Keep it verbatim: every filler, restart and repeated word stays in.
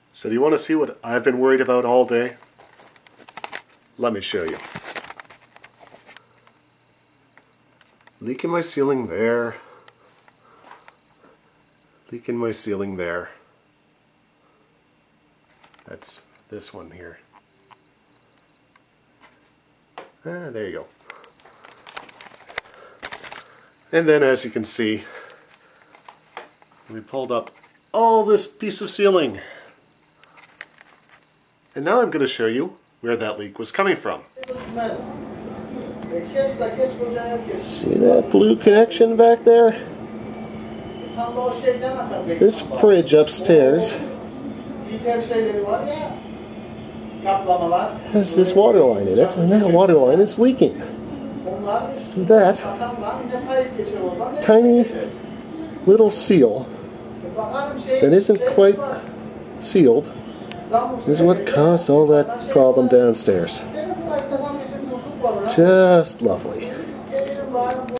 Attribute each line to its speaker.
Speaker 1: So do you want to see what I've been worried about all day? Let me show you. Leak in my ceiling there. Leak in my ceiling there. That's this one here. Ah, there you go. And then, as you can see, we pulled up all this piece of ceiling. And now I'm going to show you where that leak was coming from. See that blue connection back there? This fridge upstairs has this water line in it, and that water line is leaking. That tiny little seal that isn't quite sealed is what caused all that problem downstairs. Just lovely.